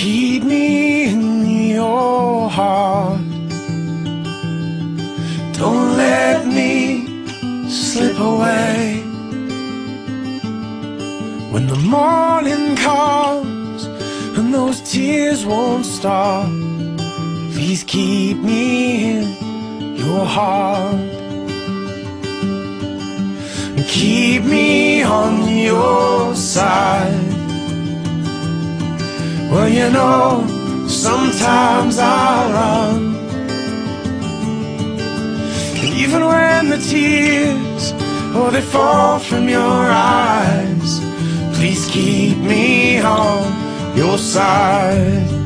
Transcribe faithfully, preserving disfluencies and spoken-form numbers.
Keep me in your heart. Don't let me slip away. When the morning comes and those tears won't stop, please keep me in your heart. Keep me on your side. Well, you know, sometimes I'll run, and even when the tears, oh, they fall from your eyes, please keep me on your side.